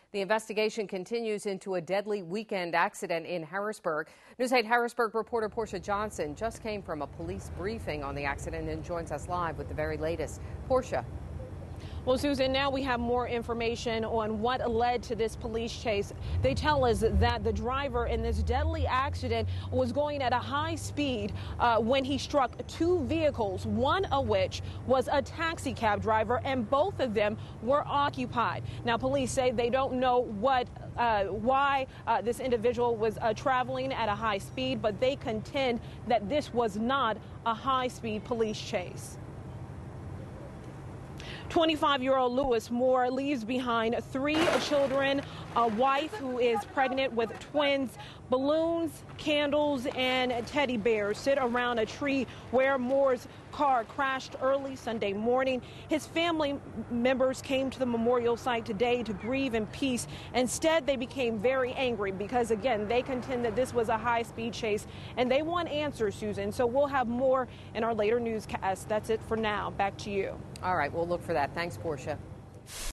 The investigation continues into a deadly weekend accident in Harrisburg. News 8 Harrisburg reporter Porcha Johnson just came from a police briefing on the accident and joins us live with the very latest. Portia. Well, Susan, now we have more information on what led to this police chase. They tell us that the driver in this deadly accident was going at a high speed when he struck two vehicles, one of which was a taxi cab driver, and both of them were occupied. Now, police say they don't know why this individual was traveling at a high speed, but they contend that this was not a high-speed police chase. 25-year-old Lewis Moore leaves behind 3 children, a wife who is pregnant with twins. Balloons, candles, and teddy bears sit around a tree where Moore's car crashed early Sunday morning. His family members came to the memorial site today to grieve in peace. Instead, they became very angry because, again, they contend that this was a high-speed chase, and they want answers, Susan. So we'll have more in our later newscast. That's it for now. Back to you. All right, we'll look for that. Thanks, Portia.